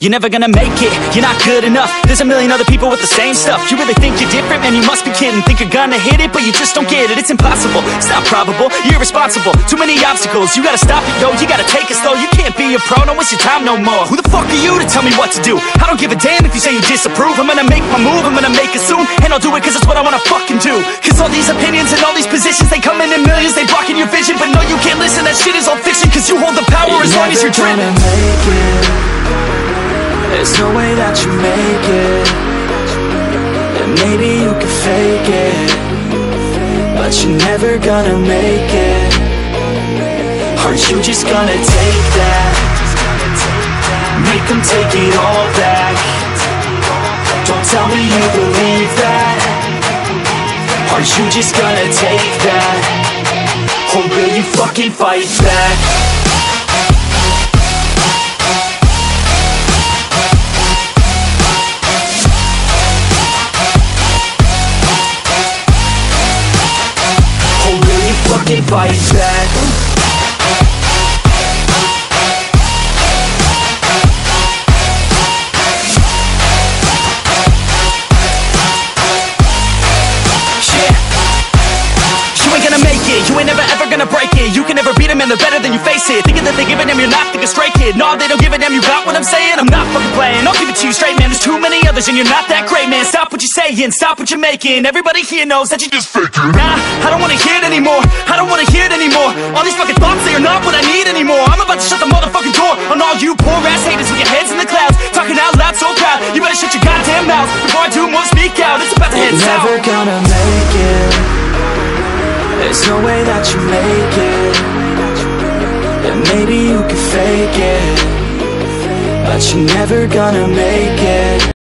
You're never gonna make it, you're not good enough. There's a million other people with the same stuff. You really think you're different? Man, you must be kidding. Think you're gonna hit it, but you just don't get it. It's impossible, it's not probable, you're irresponsible. Too many obstacles, you gotta stop it, yo. You gotta take it slow, you can't be a pro. Don't waste your time no more. Who the fuck are you to tell me what to do? I don't give a damn if you say you disapprove. I'm gonna make my move, I'm gonna make it soon. And I'll do it cause it's what I wanna fucking do. Cause all these opinions and all these positions, they come in millions, they blocking your vision. But no, you can't listen, that shit is all fiction. Cause you hold the power as long as you're dreaming. There's no way that you make it. And maybe you can fake it, but you're never gonna make it. Aren't you just gonna take that? Make them take it all back. Don't tell me you believe that. Aren't you just gonna take that? Or will you fucking fight back? Fucking fight back. You ain't gonna make it, you ain't never ever gonna break it. You can never beat them and they're better than you face it. Thinking that they give a damn, you're not thinking straight, kid. No, they don't give a damn, you got what I'm saying? I'm not fucking playing, I'll give it to you straight, man. There's too many others and you're not that great, man. Stop what you're saying, stop what you're making. Everybody here knows that you just faking. Nah, I don't wanna hear it anymore, I don't wanna hear it anymore. All these fucking thoughts, they are not what I need anymore. I'm about to shut the motherfucking door on all you poor ass haters with your heads in the clouds, talking out loud so proud. You better shut your goddamn mouth before I do more, speak out. It's about to head south. You're never gonna make it. There's no way that you make it. And maybe you can fake it, but you're never gonna make it.